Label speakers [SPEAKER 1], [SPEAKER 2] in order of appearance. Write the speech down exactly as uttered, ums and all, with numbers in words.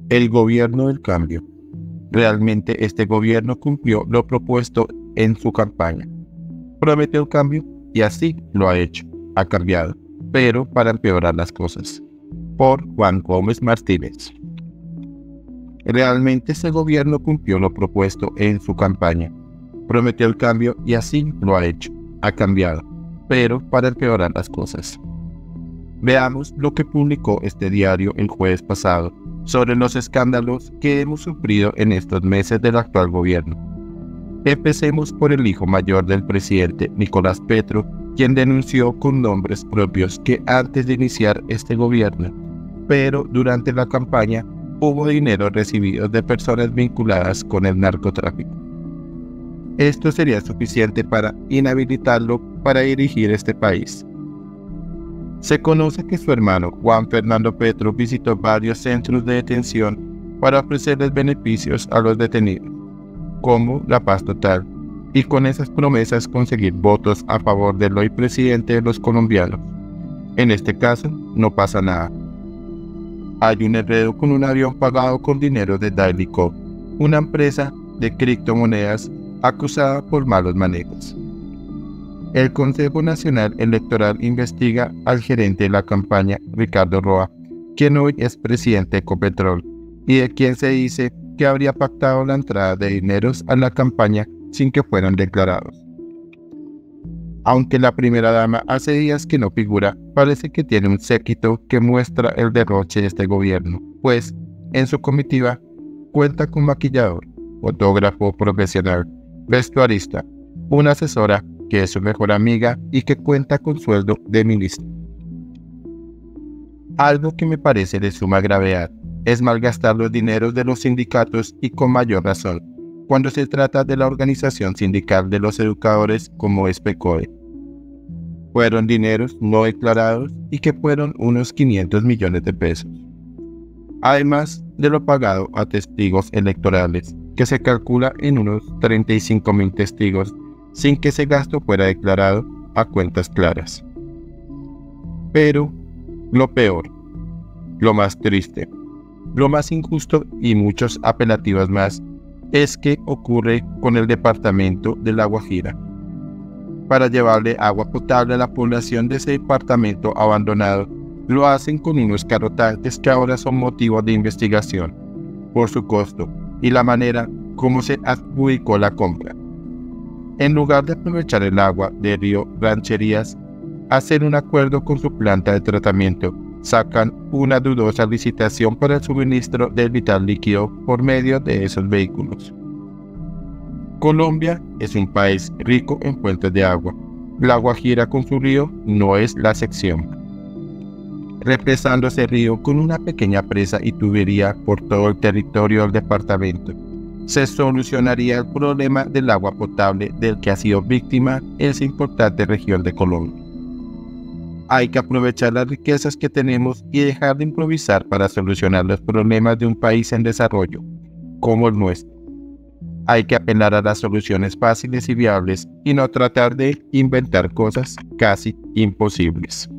[SPEAKER 1] El gobierno del cambio. Realmente este gobierno cumplió lo propuesto en su campaña. Prometió el cambio y así lo ha hecho, ha cambiado, pero para empeorar las cosas. Por Juan Gómez Martínez. Realmente este gobierno cumplió lo propuesto en su campaña. Prometió el cambio y así lo ha hecho, ha cambiado, pero para empeorar las cosas. Veamos lo que publicó este diario el jueves pasado sobre los escándalos que hemos sufrido en estos meses del actual gobierno. Empecemos por el hijo mayor del presidente, Nicolás Petro, quien denunció con nombres propios que antes de iniciar este gobierno, pero durante la campaña, hubo dinero recibido de personas vinculadas con el narcotráfico. Esto sería suficiente para inhabilitarlo para dirigir este país. Se conoce que su hermano Juan Fernando Petro visitó varios centros de detención para ofrecerles beneficios a los detenidos, como la paz total, y con esas promesas conseguir votos a favor del hoy presidente de los colombianos. En este caso, no pasa nada. Hay un enredo con un avión pagado con dinero de Daily Code, una empresa de criptomonedas acusada por malos manejos. El Consejo Nacional Electoral investiga al gerente de la campaña, Ricardo Roa, quien hoy es presidente de Ecopetrol, y de quien se dice que habría pactado la entrada de dineros a la campaña sin que fueran declarados. Aunque la primera dama hace días que no figura, parece que tiene un séquito que muestra el derroche de este gobierno, pues en su comitiva cuenta con maquillador, fotógrafo profesional, vestuarista, una asesora que es su mejor amiga y que cuenta con sueldo de ministro. Algo que me parece de suma gravedad es malgastar los dineros de los sindicatos y con mayor razón, cuando se trata de la organización sindical de los educadores como es PECODE. Fueron dineros no declarados y que fueron unos quinientos millones de pesos. Además de lo pagado a testigos electorales, que se calcula en unos treinta y cinco mil testigos, sin que ese gasto fuera declarado a cuentas claras. Pero lo peor, lo más triste, lo más injusto y muchos apelativos más, es que ocurre con el departamento de La Guajira. Para llevarle agua potable a la población de ese departamento abandonado, lo hacen con unos carros tanques que ahora son motivo de investigación, por su costo y la manera como se adjudicó la compra. En lugar de aprovechar el agua del río Rancherías, hacer un acuerdo con su planta de tratamiento, sacan una dudosa licitación para el suministro del vital líquido por medio de esos vehículos. Colombia es un país rico en fuentes de agua. La Guajira con su río no es la excepción. Represando ese río con una pequeña presa y tubería por todo el territorio del departamento, se solucionaría el problema del agua potable del que ha sido víctima esa importante región de Colombia. Hay que aprovechar las riquezas que tenemos y dejar de improvisar para solucionar los problemas de un país en desarrollo, como el nuestro. Hay que apelar a las soluciones fáciles y viables y no tratar de inventar cosas casi imposibles.